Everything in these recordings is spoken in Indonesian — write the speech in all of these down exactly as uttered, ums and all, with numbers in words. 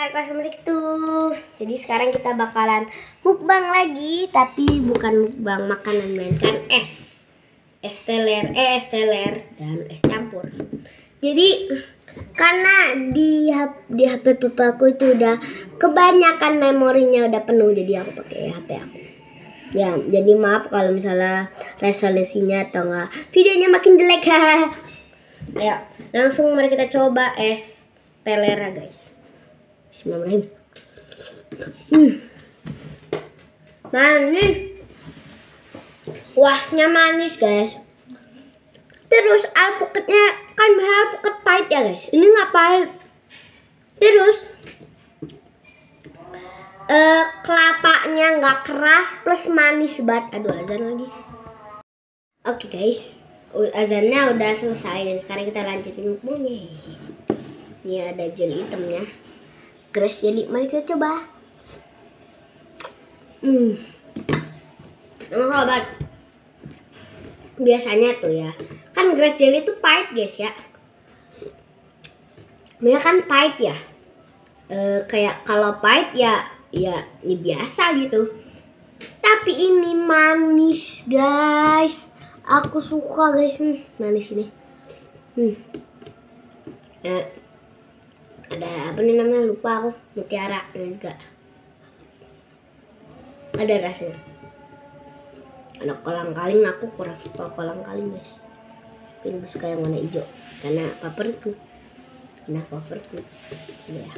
Assalamualaikum. Jadi sekarang kita bakalan mukbang lagi, tapi bukan mukbang makanan, melainkan es. Es teler, eh es teler dan es campur. Jadi karena di di H P papaku itu udah kebanyakan memorinya udah penuh, jadi aku pakai H P aku. Ya, jadi maaf kalau misalnya resolusinya atau enggak videonya makin jelek. Ya, langsung mari kita coba es telera, guys. Bismillahirrahmanirrahim. Hmm. Manis. Wahnya manis, guys. Terus alpukatnya kan alpukat pahit ya, guys. Ini nggak pahit. Terus uh, kelapanya nggak keras plus manis banget. Aduh, azan lagi. Oke, okay, guys. Azannya udah selesai dan sekarang kita lanjutin mukbangnya. Ini ada jelly hitamnya. Grass jelly, mari kita coba. Hmm. Enak banget. Biasanya tuh ya, kan grass jelly itu pahit, guys ya. Dia kan pahit ya. E, kayak kalau pahit ya, ya, ya biasa gitu. Tapi ini manis, guys. Aku suka, guys, nih manis ini. Hmm. Eh, ada apa nih namanya, lupa aku. Mutiara juga ada rasanya. Ada kolang-kaling, aku kurang suka kolang-kaling, guys. Tapi lebih suka yang warna hijau karena favoritku. Nah, favoritku ya.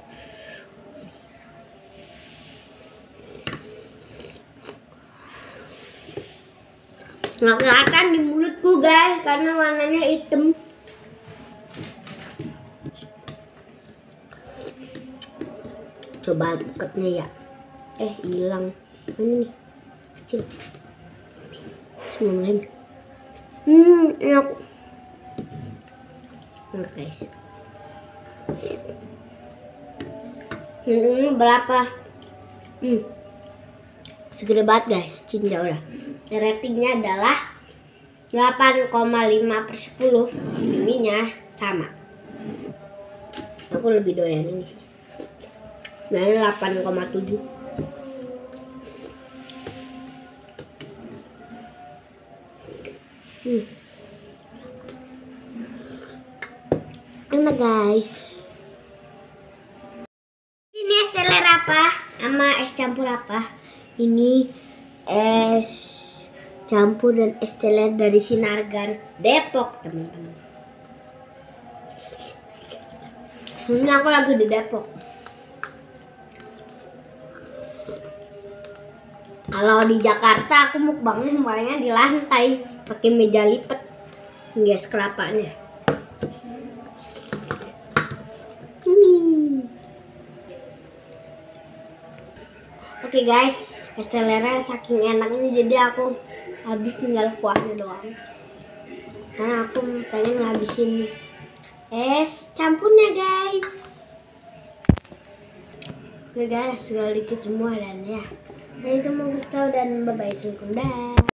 Nggak kelihatan di mulutku, guys, karena warnanya hitam. Coba alpukatnya ya. Eh, hilang. Mana nih? Kecil. Bismillahirrahmanirrahim. Hmm, enak. Enak, guys. Ini berapa? Hmm. Segede banget, guys. Cinta udah. Ratingnya adalah delapan koma lima per sepuluh. Ininya sama. Aku lebih doyan ini. Nah, ini delapan koma tujuh. Hmm. Enak, guys. Ini es teler apa? Sama es campur apa? Ini es campur dan es teler dari Sinargan Depok, teman-teman. Ini aku lagi di Depok. Kalau di Jakarta aku mukbangnya semuanya di lantai pakai meja lipat, guys, kelapanya. Hmm. Oke, okay, guys, es telernya saking enaknya jadi aku habis tinggal kuahnya doang. Karena aku pengen ngabisin es campurnya, guys. Oke, okay, guys, sudah dikit semua dan ya. Nah, itu mau kasih tahu dan bye-bye. Assalamualaikum.